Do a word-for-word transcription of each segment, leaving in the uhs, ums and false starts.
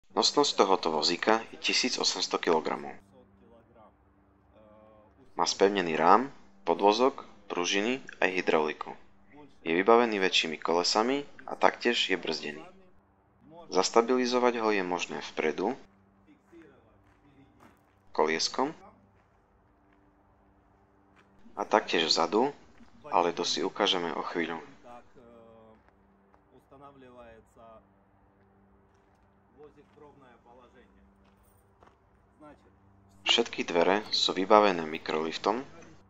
Nosnosť tohoto vozíka je tisícosemsto kilogramov. Má spevnený rám, podvozok, pružiny aj hydrauliku. Je vybavený väčšími kolesami a taktiež je brzdený. Zastabilizovať ho je možné vpredu, kolieskom, a taktiež vzadu, ale to si ukážeme o chvíľu. Všetky dvere sú vybavené mikroliftom,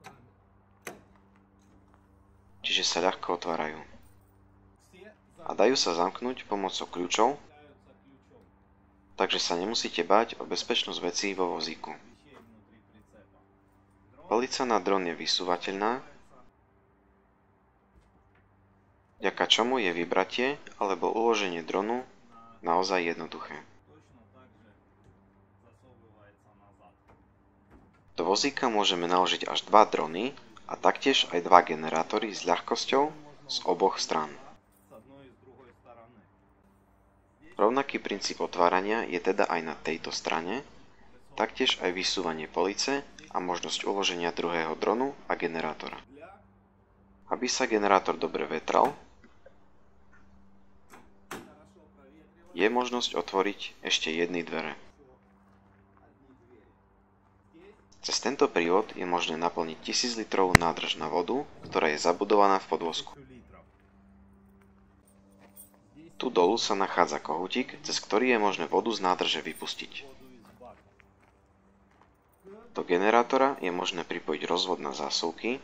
čiže sa ľahko otvárajú. A dajú sa zamknúť pomocou kľúčov, takže sa nemusíte báť o bezpečnosť vecí vo vozíku. Polica na dron je vysúvateľná, vďaka čomu je vybratie alebo uloženie dronu naozaj jednoduché. Do vozíka môžeme naložiť až dva drony a taktiež aj dva generátory s ľahkosťou z oboch strán. Rovnaký princíp otvárania je teda aj na tejto strane, taktiež aj vysúvanie police a možnosť uloženia druhého dronu a generátora. Aby sa generátor dobre vetral, je možnosť otvoriť ešte jedny dvere. Cez tento prívod je možné naplniť tisíc litrov nádrž na vodu, ktorá je zabudovaná v podvozku. Tu dolu sa nachádza kohútik, cez ktorý je možné vodu z nádrže vypustiť. Do generátora je možné pripojiť rozvod na zásuvky,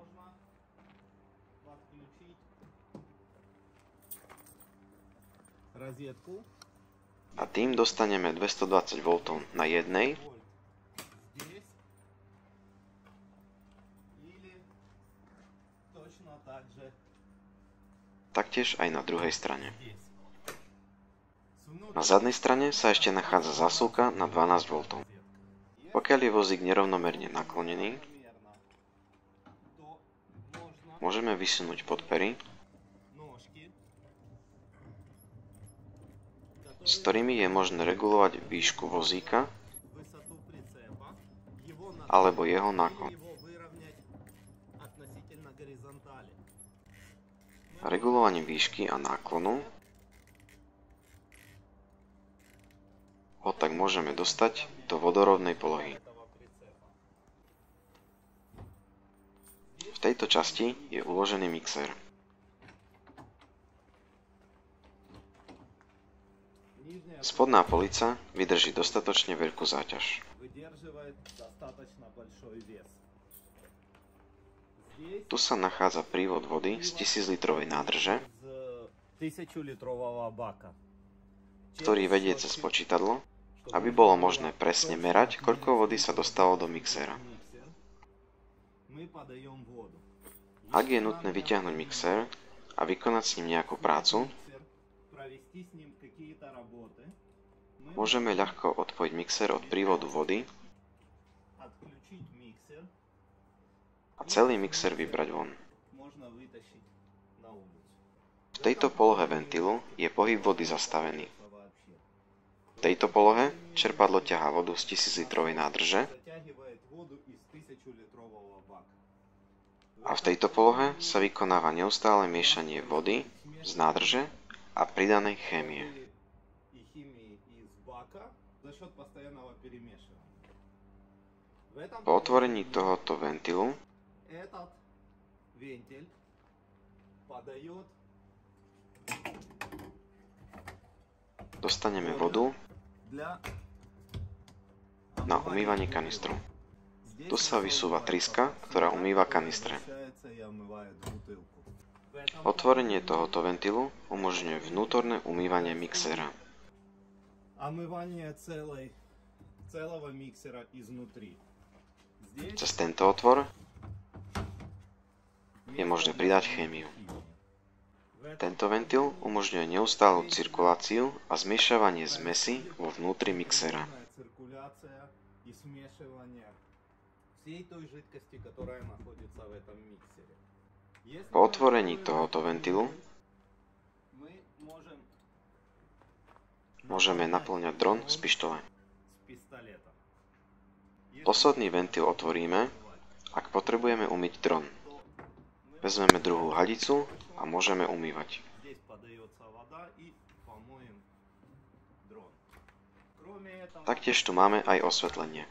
a tým dostaneme dvestodvadsať voltov na jednej taktiež aj na druhej strane. Na zadnej strane sa ešte nachádza zásuvka na dvanásť voltov. Pokiaľ je vozík nerovnomerne naklonený, môžeme vysunúť podpery, s ktorými je možné regulovať výšku vozíka alebo jeho náklon. Regulovaním výšky a náklonu ho tak môžeme dostať do vodorovnej polohy. V tejto časti je uložený mixér. Spodná polica vydrží dostatočne veľkú záťaž. Tu sa nachádza prívod vody z tisíclitrovej nádrže, ktorý vedie cez počítadlo, aby bolo možné presne merať, koľko vody sa dostalo do mixéra. Ak je nutné vyťahnuť mixér a vykonať s ním nejakú prácu, môžeme ľahko odpojiť mixér od prívodu vody a celý mixér vybrať von. V tejto polohe ventilu je pohyb vody zastavený. V tejto polohe čerpadlo ťahá vodu z tisíclitrovej nádrže a v tejto polohe sa vykonáva neustále miešanie vody z nádrže a pridanej chémie. Po otvorení tohoto ventilu dostaneme vodu na umývanie kanistru. Tu sa vysúva tryska, ktorá umýva kanistre. Otvorenie tohoto ventilu umožňuje vnútorné umývanie mixéra. Cez tento otvor je možné pridať chémiu. Tento ventil umožňuje neustálu cirkuláciu a zmiešavanie zmesi vo vnútri mixéra. Po otvorení tohoto ventilu môžeme naplňať dron z pištole. Posledný ventil otvoríme, ak potrebujeme umyť dron. Vezmeme druhú hadicu a môžeme umývať. Taktiež tu máme aj osvetlenie.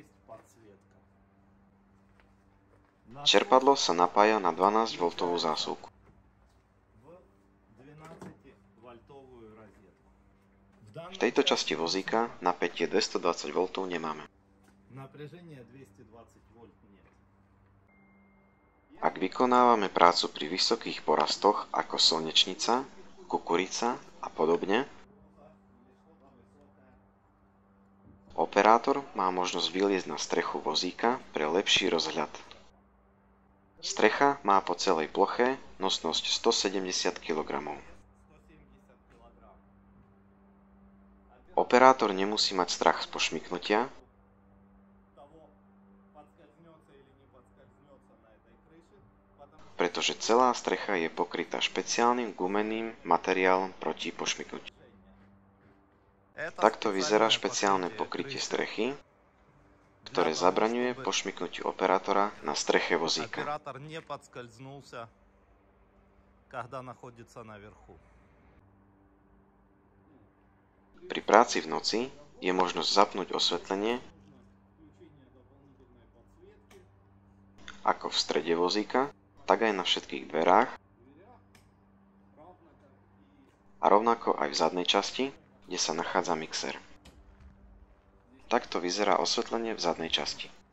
Čerpadlo sa napája na dvanásťvoltovú zásuvku. V tejto časti vozíka napätie dvestodvadsať voltov nemáme. Ak vykonávame prácu pri vysokých porastoch ako slnečnica, kukurica a podobne, operátor má možnosť vyliezť na strechu vozíka pre lepší rozhľad. Strecha má po celej ploche nosnosť stosedemdesiat kilogramov. Operátor nemusí mať strach z pošmyknutia, pretože celá strecha je pokrytá špeciálnym gumeným materiálom proti pošmyknutiu. Takto vyzerá špeciálne pokrytie strechy, ktoré zabraňuje pošmyknutiu operátora na streche vozíka. Pri práci v noci je možnosť zapnúť osvetlenie ako v strede vozíka, tak aj na všetkých dverách a rovnako aj v zadnej časti, kde sa nachádza mixer. Takto vyzerá osvetlenie v zadnej časti.